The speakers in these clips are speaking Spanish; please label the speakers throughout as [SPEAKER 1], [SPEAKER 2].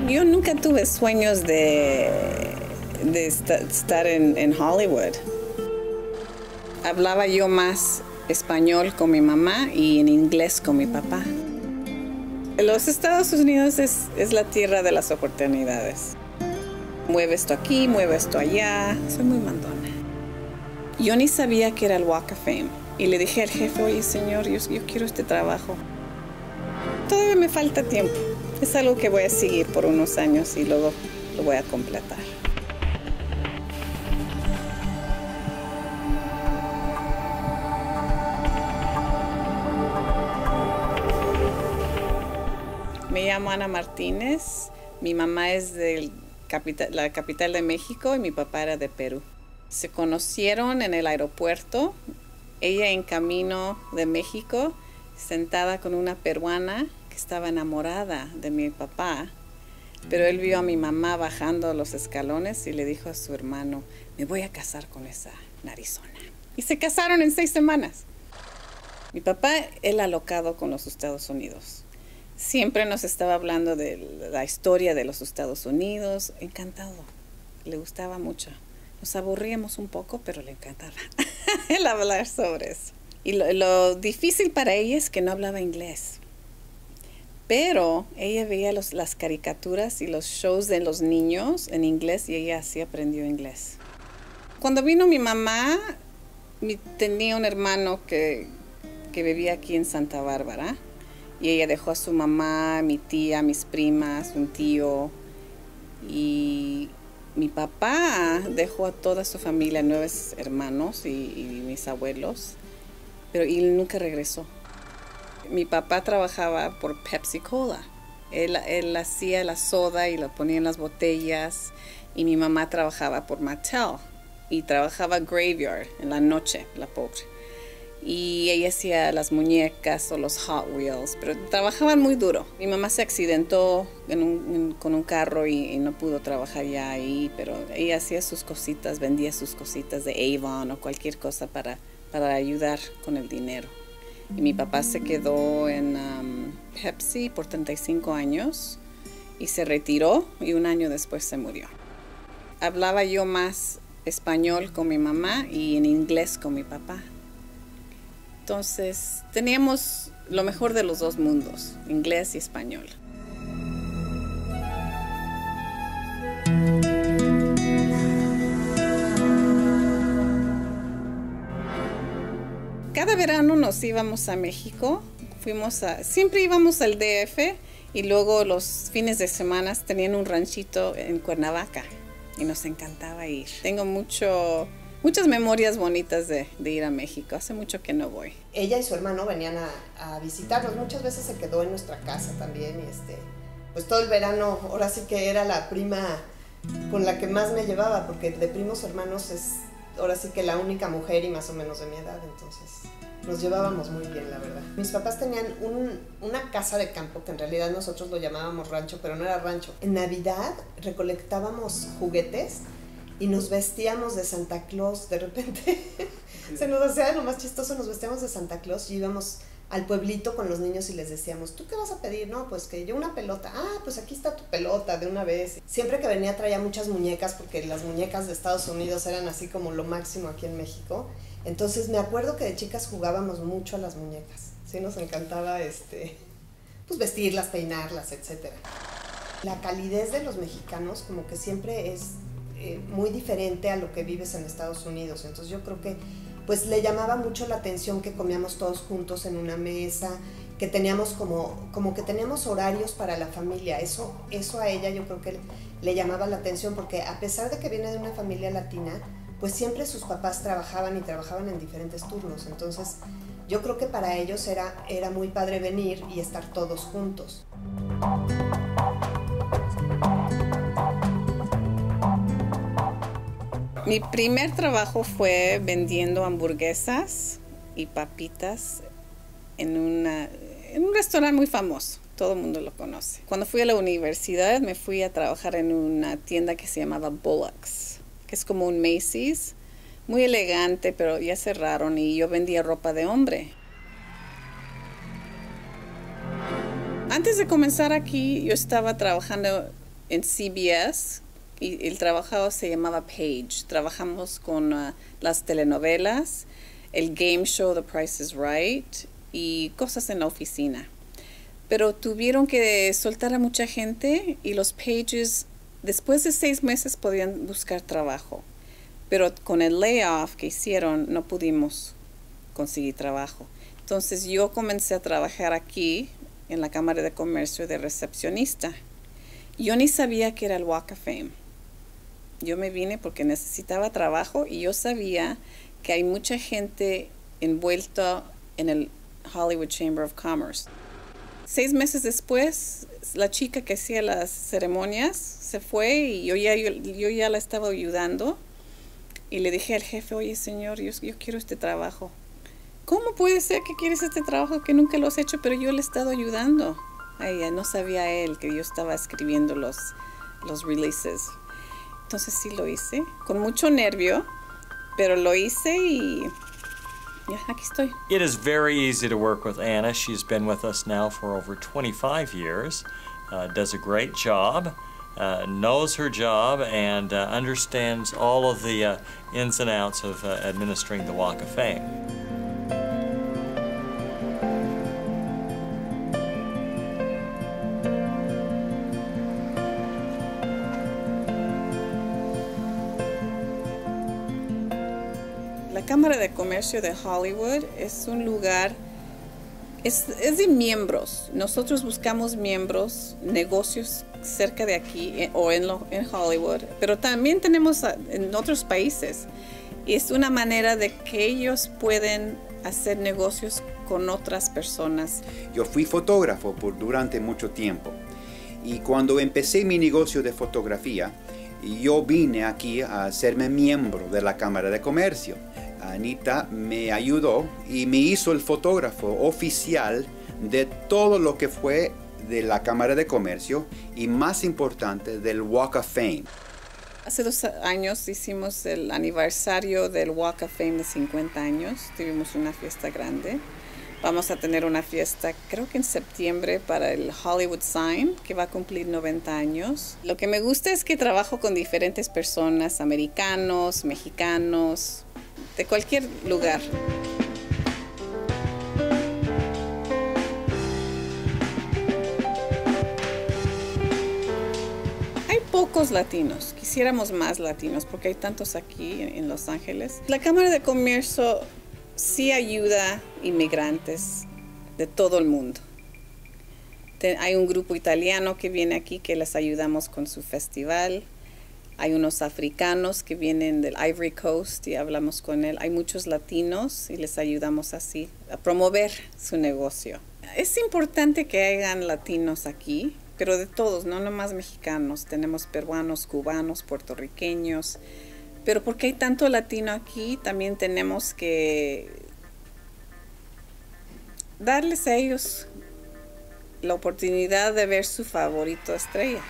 [SPEAKER 1] Yo nunca tuve sueños de estar en Hollywood. Hablaba yo más español con mi mamá y en inglés con mi papá. Los Estados Unidos es la tierra de las oportunidades. Mueve esto aquí, mueve esto allá. Soy muy mandona. Yo ni sabía que era el Walk of Fame. Y le dije al jefe, oye, señor, yo quiero este trabajo. Todavía me falta tiempo. Es algo que voy a seguir por unos años y luego lo voy a completar. Me llamo Ana Martínez. Mi mamá es de la capital de México y mi papá era de Perú. Se conocieron en el aeropuerto. Ella en camino de México, sentada con una peruana que estaba enamorada de mi papá, pero él vio a mi mamá bajando los escalones y le dijo a su hermano, me voy a casar con esa narizona. Y se casaron en 6 semanas. Mi papá, él alocado con los Estados Unidos. Siempre nos estaba hablando de la historia de los Estados Unidos, encantado, le gustaba mucho. Nos aburríamos un poco, pero le encantaba el hablar sobre eso. Y lo difícil para ella es que no hablaba inglés. Pero ella veía las caricaturas y los shows de los niños en inglés y ella así aprendió inglés. Cuando vino mi mamá, tenía un hermano que vivía aquí en Santa Bárbara. Y ella dejó a su mamá, mi tía, mis primas, un tío. Y mi papá dejó a toda su familia, 9 hermanos y mis abuelos, pero él nunca regresó. Mi papá trabajaba por Pepsi Cola. Él hacía la soda y la ponía en las botellas. Y mi mamá trabajaba por Mattel y trabajaba graveyard en la noche, la pobre. Y ella hacía las muñecas o los Hot Wheels, pero trabajaban muy duro. Mi mamá se accidentó con un carro y no pudo trabajar ya ahí, pero ella hacía sus cositas, vendía sus cositas de Avon o cualquier cosa para ayudar con el dinero. Y mi papá se quedó en Pepsi por 35 años y se retiró y un año después se murió. Hablaba yo más español con mi mamá y en inglés con mi papá. Entonces, teníamos lo mejor de los dos mundos, inglés y español. Cada verano nos íbamos a México, siempre íbamos al DF y luego los fines de semana tenían un ranchito en Cuernavaca y nos encantaba ir. Tengo muchas memorias bonitas de ir a México. Hace mucho que no voy.
[SPEAKER 2] Ella y su hermano venían a visitarnos. Muchas veces se quedó en nuestra casa también. Y pues todo el verano, ahora sí que era la prima con la que más me llevaba, porque de primos hermanos es ahora sí que la única mujer y más o menos de mi edad. Entonces nos llevábamos muy bien, la verdad. Mis papás tenían una casa de campo, que en realidad nosotros lo llamábamos rancho, pero no era rancho. En Navidad recolectábamos juguetes y nos vestíamos de Santa Claus. De repente se nos hacía lo más chistoso, nos vestíamos de Santa Claus y íbamos al pueblito con los niños y les decíamos, ¿tú qué vas a pedir? No, pues que yo una pelota. Ah, pues aquí está tu pelota de una vez. Siempre que venía traía muchas muñecas, porque las muñecas de Estados Unidos eran así como lo máximo aquí en México. Entonces me acuerdo que de chicas jugábamos mucho a las muñecas. Sí, nos encantaba pues vestirlas, peinarlas, etc. La calidez de los mexicanos como que siempre es muy diferente a lo que vives en Estados Unidos. Entonces yo creo que pues le llamaba mucho la atención que comíamos todos juntos en una mesa, que teníamos como que teníamos horarios para la familia. Eso a ella yo creo que le llamaba la atención, porque a pesar de que viene de una familia latina, pues siempre sus papás trabajaban y trabajaban en diferentes turnos. Entonces yo creo que para ellos era muy padre venir y estar todos juntos.
[SPEAKER 1] Mi primer trabajo fue vendiendo hamburguesas y papitas en un restaurante muy famoso. Todo el mundo lo conoce. Cuando fui a la universidad me fui a trabajar en una tienda que se llamaba Bullock's, que es como un Macy's, muy elegante, pero ya cerraron y yo vendía ropa de hombre. Antes de comenzar aquí, yo estaba trabajando en CBS y el trabajo se llamaba Page. Trabajamos con las telenovelas, el game show The Price is Right y cosas en la oficina. Pero tuvieron que soltar a mucha gente y los Pages, después de 6 meses, podían buscar trabajo. Pero con el layoff que hicieron, no pudimos conseguir trabajo. Entonces yo comencé a trabajar aquí, en la Cámara de Comercio, de recepcionista. Yo ni sabía que era el Walk of Fame. Yo me vine porque necesitaba trabajo y yo sabía que hay mucha gente envuelta en el Hollywood Chamber of Commerce. 6 meses después, la chica que hacía las ceremonias se fue y yo ya la estaba ayudando. Y le dije al jefe, oye, señor, yo quiero este trabajo. ¿Cómo puede ser que quieres este trabajo que nunca lo has hecho, pero yo le he estado ayudando? Ay, no sabía él que yo estaba escribiendo los releases. Entonces sí lo hice, con mucho nervio, pero lo hice y ya, aquí estoy.
[SPEAKER 3] It is very easy to work with Anna. She's been with us now for over 25 years, does a great job, knows her job, and understands all of the ins and outs of administering the Walk of Fame.
[SPEAKER 1] La Cámara de Comercio de Hollywood es un lugar, es de miembros. Nosotros buscamos miembros, negocios cerca de aquí o en Hollywood, pero también tenemos en otros países. Y es una manera de que ellos pueden hacer negocios con otras personas.
[SPEAKER 4] Yo fui fotógrafo durante mucho tiempo y cuando empecé mi negocio de fotografía, yo vine aquí a hacerme miembro de la Cámara de Comercio. Anita me ayudó y me hizo el fotógrafo oficial de todo lo que fue de la Cámara de Comercio y, más importante, del Walk of Fame.
[SPEAKER 1] Hace 2 años hicimos el aniversario del Walk of Fame de 50 años. Tuvimos una fiesta grande. Vamos a tener una fiesta, creo que en septiembre, para el Hollywood Sign, que va a cumplir 90 años. Lo que me gusta es que trabajo con diferentes personas, americanos, mexicanos, de cualquier lugar. Hay pocos latinos, quisiéramos más latinos porque hay tantos aquí en Los Ángeles. La Cámara de Comercio sí ayuda a inmigrantes de todo el mundo. Hay un grupo italiano que viene aquí que les ayudamos con su festival. Hay unos africanos que vienen del Ivory Coast y hablamos con él. Hay muchos latinos y les ayudamos así a promover su negocio. Es importante que hayan latinos aquí, pero de todos, no nomás mexicanos. Tenemos peruanos, cubanos, puertorriqueños. Pero porque hay tanto latino aquí, también tenemos que darles a ellos la oportunidad de ver su favorito estrella.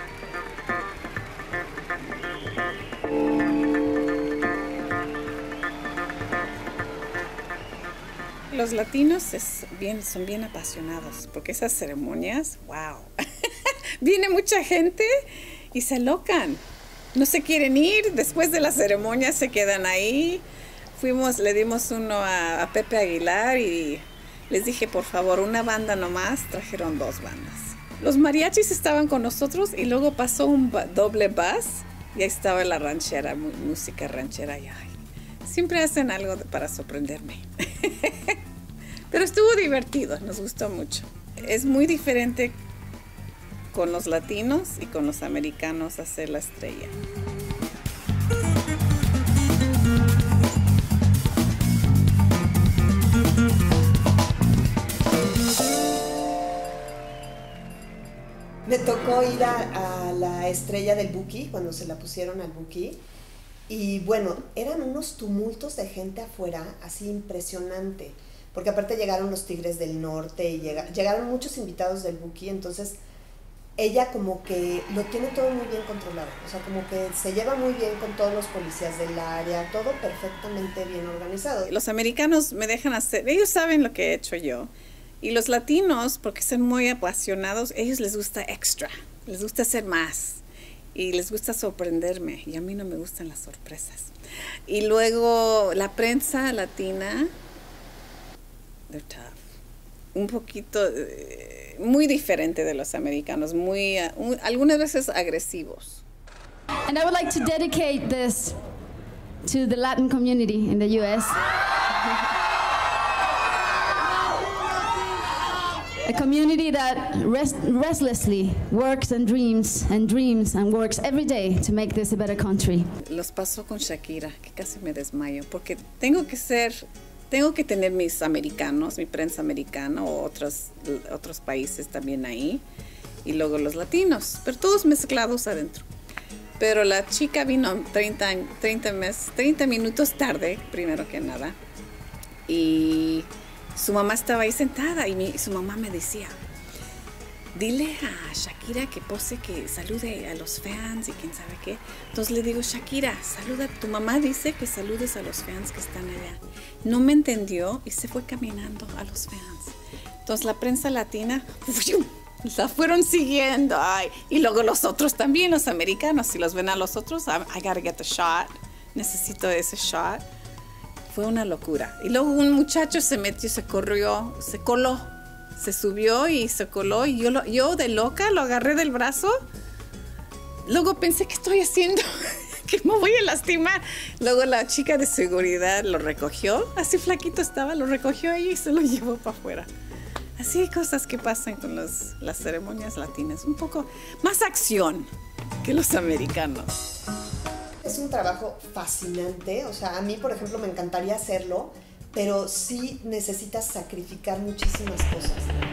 [SPEAKER 1] Los latinos son bien apasionados porque esas ceremonias, wow, viene mucha gente y se locan. No se quieren ir, después de la ceremonia se quedan ahí. Le dimos uno a Pepe Aguilar y les dije, por favor, una banda nomás. Trajeron 2 bandas. Los mariachis estaban con nosotros y luego pasó un doble bus y ahí estaba la ranchera, música ranchera. Y, ay, siempre hacen algo para sorprenderme. Pero estuvo divertido, nos gustó mucho. Es muy diferente con los latinos y con los americanos hacer la estrella.
[SPEAKER 2] Me tocó ir a la estrella del Buki, cuando se la pusieron al Buki. Y bueno, eran unos tumultos de gente afuera, así impresionante. Porque aparte llegaron los Tigres del Norte y llegaron muchos invitados del Buki, entonces ella como que lo tiene todo muy bien controlado, o sea, como que se lleva muy bien con todos los policías del área, todo perfectamente bien organizado.
[SPEAKER 1] Los americanos me dejan hacer, ellos saben lo que he hecho yo, Y los latinos, porque son muy apasionados, ellos les gusta extra, les gusta hacer más y les gusta sorprenderme, y a mí no me gustan las sorpresas. Y luego la prensa latina, they're tough. Un poquito, muy diferente de los americanos, algunas veces agresivos.
[SPEAKER 5] And I would like to dedicate this to the Latin community in the U.S. A community that restlessly works and dreams and works every day to make this a better country.
[SPEAKER 1] Los pasó con Shakira, que casi me desmayo, porque tengo que tener mis americanos, mi prensa americana o otros países también ahí, y luego los latinos, pero todos mezclados adentro. Pero la chica vino 30 minutos tarde, primero que nada, y su mamá estaba ahí sentada y su mamá me decía, dile a Shakira que pose, que salude a los fans y quién sabe qué. Entonces le digo, Shakira, saluda, tu mamá dice que saludes a los fans que están allá. No me entendió y se fue caminando a los fans. Entonces la prensa latina la fueron siguiendo. Ay, y luego los otros también, los americanos, si los ven a los otros, I gotta get the shot, necesito ese shot. Fue una locura. Y luego un muchacho se metió, se coló, se subió y se coló, y yo de loca lo agarré del brazo. Luego pensé, ¿qué estoy haciendo? Que me voy a lastimar. Luego la chica de seguridad lo recogió, así flaquito estaba, lo recogió ahí y se lo llevó para afuera. Así hay cosas que pasan con las ceremonias latinas, un poco más acción que los americanos.
[SPEAKER 2] Es un trabajo fascinante, o sea, a mí, por ejemplo, me encantaría hacerlo, pero sí necesitas sacrificar muchísimas cosas.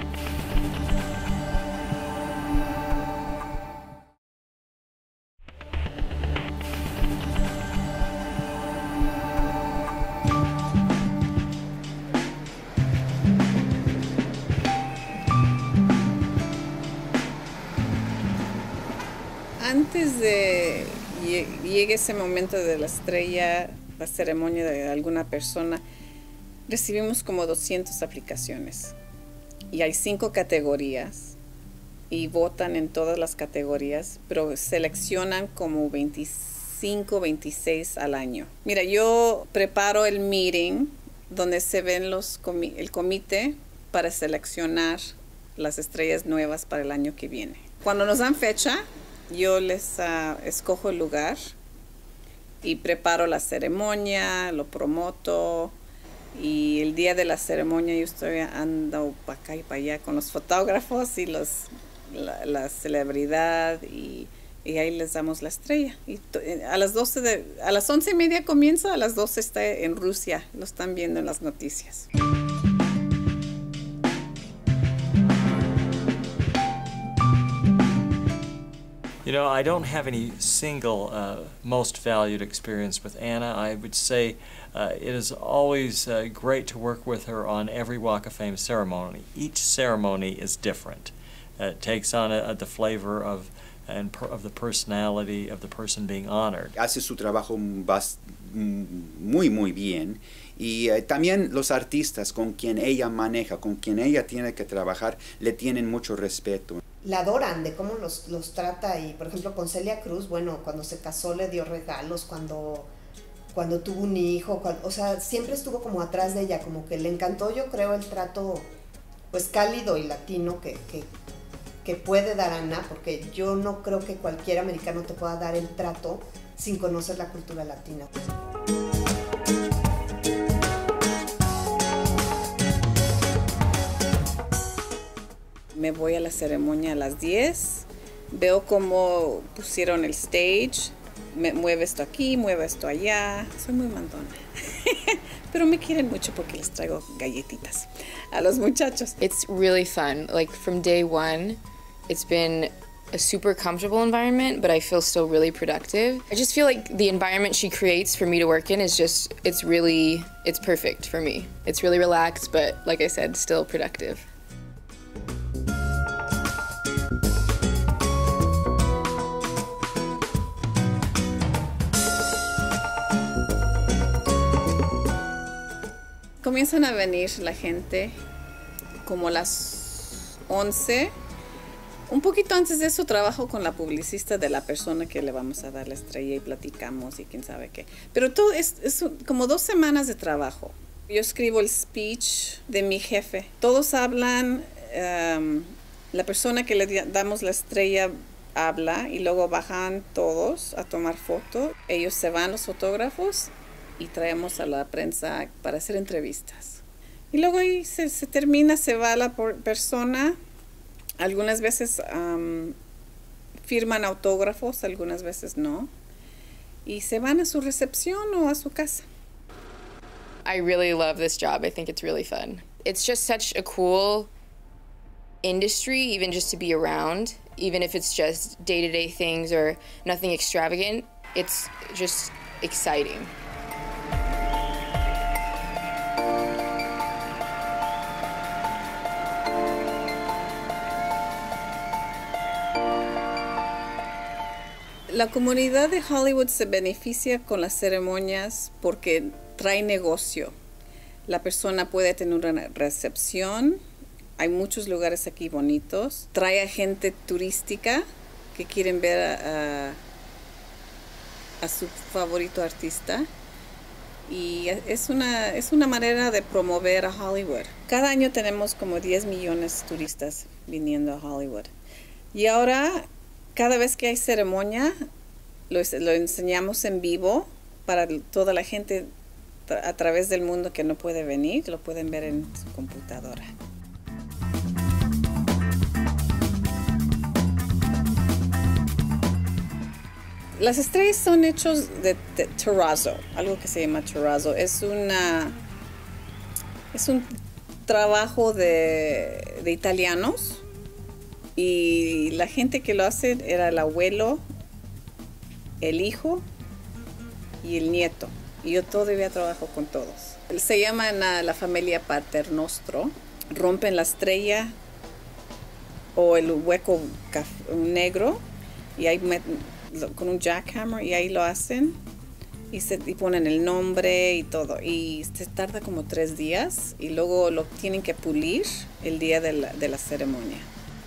[SPEAKER 1] Antes de llegue ese momento de la estrella, la ceremonia de alguna persona, recibimos como 200 aplicaciones y hay 5 categorías y votan en todas las categorías, pero seleccionan como 25, 26 al año. Mira, yo preparo el meeting donde se ven el comité para seleccionar las estrellas nuevas para el año que viene. Cuando nos dan fecha, yo les escojo el lugar y preparo la ceremonia, lo promoto, y el día de la ceremonia yo ando para acá y para allá con los fotógrafos y la celebridad, y ahí les damos la estrella. Y a las 11:30 comienza, a las 12 está en Rusia, lo están viendo en las noticias.
[SPEAKER 3] You know, I don't have any single most valued experience with Anna. I would say it is always great to work with her on every Walk of Fame ceremony. Each ceremony is different. It takes on the flavor of the personality of the person being honored.
[SPEAKER 4] Hace su trabajo muy, muy bien. Y también los artistas con quien ella maneja, con quien ella tiene que trabajar, le tienen mucho respeto.
[SPEAKER 2] La adoran de cómo los trata, y por ejemplo con Celia Cruz, bueno, cuando se casó le dio regalos, cuando tuvo un hijo, o sea, siempre estuvo como atrás de ella, como que le encantó, yo creo, el trato pues cálido y latino que puede dar Ana, porque yo no creo que cualquier americano te pueda dar el trato sin conocer la cultura latina.
[SPEAKER 1] Me voy a la ceremonia a las 10, veo cómo pusieron el stage, mueve esto aquí, mueve esto allá, soy muy mandona. Pero me quieren mucho porque les traigo galletitas a los muchachos.
[SPEAKER 6] It's really fun. Like from day one, it's been a super comfortable environment, but I feel still really productive. I just feel like the environment she creates for me to work in is just, it's perfect for me. It's really relaxed, but like I said, still productive.
[SPEAKER 1] Comienzan a venir la gente como las 11. Un poquito antes de eso trabajo con la publicista de la persona que le vamos a dar la estrella y platicamos y quién sabe qué. Pero todo es como 2 semanas de trabajo. Yo escribo el speech de mi jefe. Todos hablan, la persona que le damos la estrella habla y luego bajan todos a tomar foto. Ellos se van, los fotógrafos, y traemos a la prensa para hacer entrevistas. Y luego ahí se termina, se va la persona. Algunas veces firman autógrafos, algunas veces no. Y se van a su recepción o a su casa.
[SPEAKER 6] I really love this job. I think it's really fun. It's just such a cool industry, even just to be around, even if it's just day-to-day things or nothing extravagant. It's just exciting.
[SPEAKER 1] La comunidad de Hollywood se beneficia con las ceremonias porque trae negocio. La persona puede tener una recepción. Hay muchos lugares aquí bonitos. Trae a gente turística que quieren ver a su favorito artista. Y es una manera de promover a Hollywood. Cada año tenemos como 10 millones de turistas viniendo a Hollywood. Y ahora, cada vez que hay ceremonia, lo enseñamos en vivo para toda la gente a través del mundo que no puede venir, lo pueden ver en su computadora. Las estrellas son hechos de terrazzo, algo que se llama terrazzo. Es un trabajo de italianos, y la gente que lo hace era el abuelo, el hijo y el nieto. Y yo todavía trabajo con todos. Se llaman a la familia Paternostro. Rompen la estrella o el hueco negro y ahí con un jackhammer, y ahí lo hacen y ponen el nombre y todo. Y se tarda como 3 días y luego lo tienen que pulir el día de la ceremonia.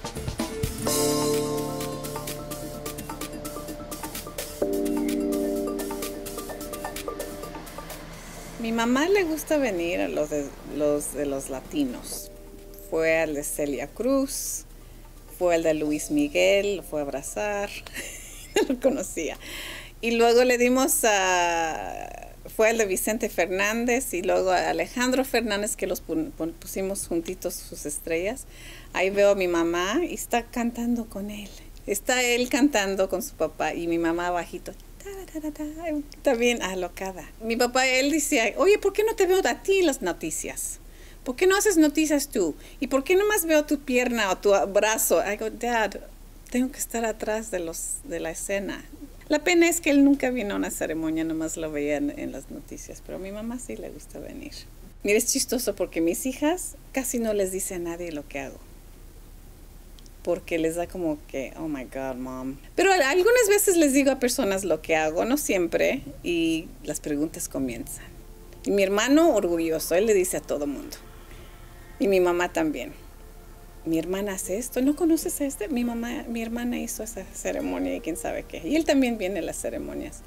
[SPEAKER 1] Mi mamá le gusta venir a los de los latinos. Fue al de Celia Cruz, fue al de Luis Miguel, lo fue a abrazar, no lo conocía. Y luego fue al de Vicente Fernández y luego a Alejandro Fernández, que los pusimos juntitos sus estrellas. Ahí veo a mi mamá y está cantando con él. Está él cantando con su papá y mi mamá bajito. Está bien alocada. Mi papá, él dice, oye, ¿por qué no te veo a ti en las noticias? ¿Por qué no haces noticias tú? ¿Y por qué nomás veo tu pierna o tu brazo? I go, Dad, tengo que estar atrás de la escena. La pena es que él nunca vino a una ceremonia, nomás lo veía en las noticias, pero a mi mamá sí le gusta venir. Mira, es chistoso porque mis hijas casi no les dice a nadie lo que hago, porque les da como que, oh my God, mom. Pero algunas veces les digo a personas lo que hago, no siempre, y las preguntas comienzan. Y mi hermano, orgulloso, él le dice a todo mundo. Y mi mamá también. Mi hermana hace esto, ¿no conoces a este? Mi hermana hizo esa ceremonia y quién sabe qué. Y él también viene a las ceremonias.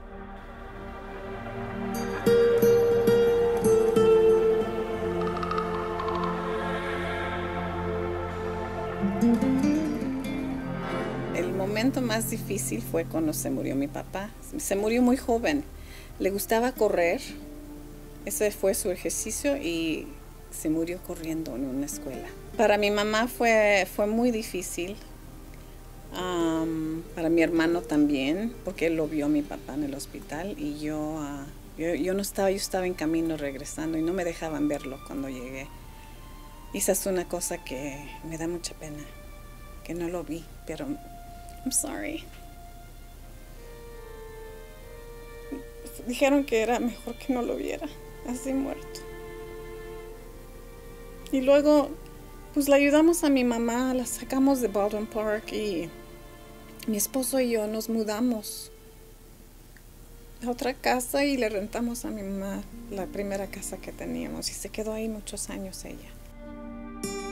[SPEAKER 1] El momento más difícil fue cuando se murió mi papá. Se murió muy joven. Le gustaba correr. Ese fue su ejercicio y se murió corriendo en una escuela. Para mi mamá fue muy difícil. Para mi hermano también, porque él lo vio a mi papá en el hospital y yo no estaba, yo estaba en camino regresando y no me dejaban verlo cuando llegué. Y esa es una cosa que me da mucha pena, que no lo vi, pero I'm sorry. Dijeron que era mejor que no lo viera, así muerto. Y luego, pues le ayudamos a mi mamá, la sacamos de Baldwin Park y mi esposo y yo nos mudamos a otra casa y le rentamos a mi mamá la primera casa que teníamos y se quedó ahí muchos años ella.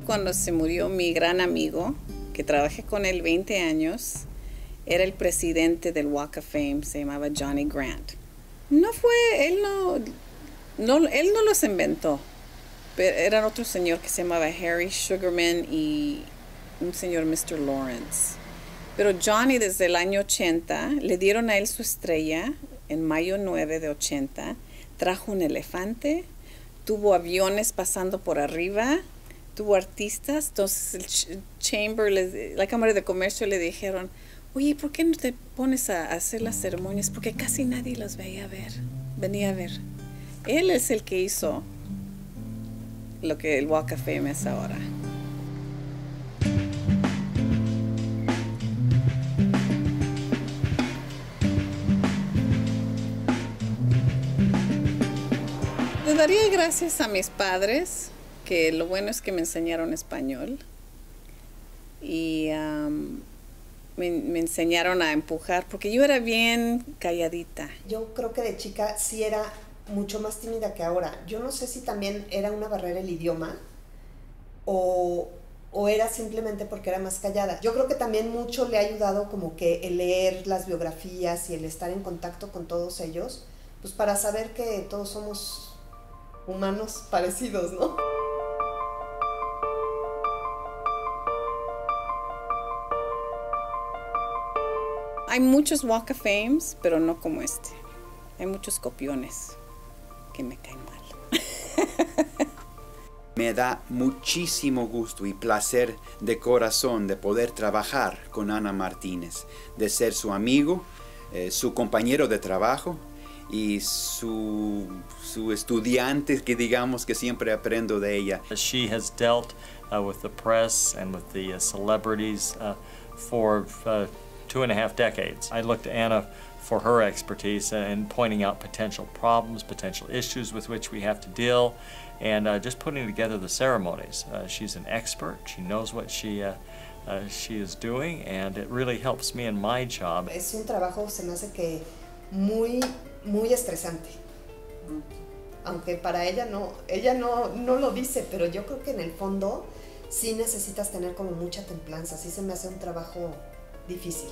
[SPEAKER 1] cuando se murió mi gran amigo, que trabajé con él 20 años, era el presidente del Walk of Fame, se llamaba Johnny Grant. Él no los inventó, pero era otro señor que se llamaba Harry Sugarman y un señor Mr. Lawrence. Pero Johnny desde el año 80, le dieron a él su estrella en mayo 9 de 80, trajo un elefante, tuvo aviones pasando por arriba, tuvo artistas, entonces el Chamber, la Cámara de Comercio le dijeron, oye, ¿por qué no te pones a hacer las ceremonias? Porque casi nadie los venía a ver. Él es el que hizo lo que el Walk of Fame es ahora. Le daría gracias a mis padres, que lo bueno es que me enseñaron español y me enseñaron a empujar, porque yo era bien calladita.
[SPEAKER 2] Yo creo que de chica sí era mucho más tímida que ahora. Yo no sé si también era una barrera el idioma o era simplemente porque era más callada. Yo creo que también mucho le ha ayudado como que el leer las biografías y el estar en contacto con todos ellos, pues para saber que todos somos humanos parecidos, ¿no?
[SPEAKER 1] Hay muchos Walk of Fames, pero no como este. Hay muchos copiones que me caen mal.
[SPEAKER 4] Me da muchísimo gusto y placer de corazón de poder trabajar con Ana Martínez, de ser su amigo, su compañero de trabajo y su estudiante, que digamos que siempre aprendo de ella.
[SPEAKER 3] She has dealt with the press and with the celebrities for 2.5 decades. I look to Anna for her expertise in pointing out potential problems, potential issues with which we have to deal, and just putting together the ceremonies. She's an expert. She knows what she is doing, and it really helps me in my job.
[SPEAKER 2] Es un trabajo, se me hace que muy estresante. Aunque para ella no lo dice, pero yo creo que en el fondo sí necesitas tener como mucha templanza. Sí se me hace un trabajo difícil.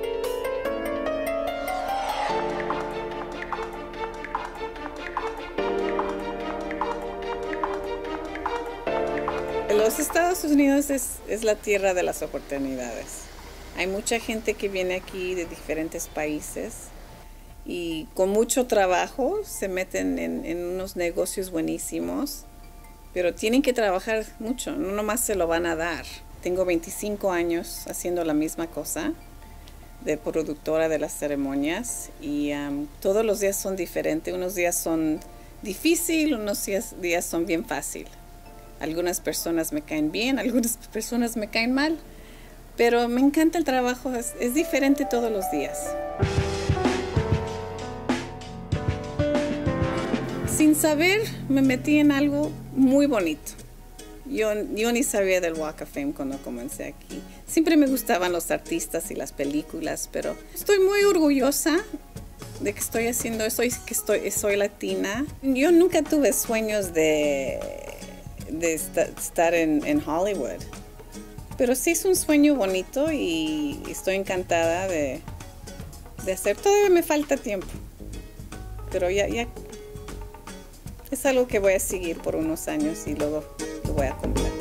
[SPEAKER 1] Los Estados Unidos es la tierra de las oportunidades. Hay mucha gente que viene aquí de diferentes países y con mucho trabajo se meten en unos negocios buenísimos, pero tienen que trabajar mucho, no nomás se lo van a dar. Tengo 25 años haciendo la misma cosa, de productora de las ceremonias, y todos los días son diferentes. Unos días son difíciles, unos días son bien fáciles. Algunas personas me caen bien, algunas personas me caen mal, pero me encanta el trabajo, es diferente todos los días. Sin saber, me metí en algo muy bonito. Yo ni sabía del Walk of Fame cuando comencé aquí. Siempre me gustaban los artistas y las películas, pero estoy muy orgullosa de que estoy haciendo eso y que soy latina. Yo nunca tuve sueños de estar en Hollywood, pero sí es un sueño bonito y estoy encantada de hacer. Todavía me falta tiempo, pero ya es algo que voy a seguir por unos años y luego lo voy a comprar.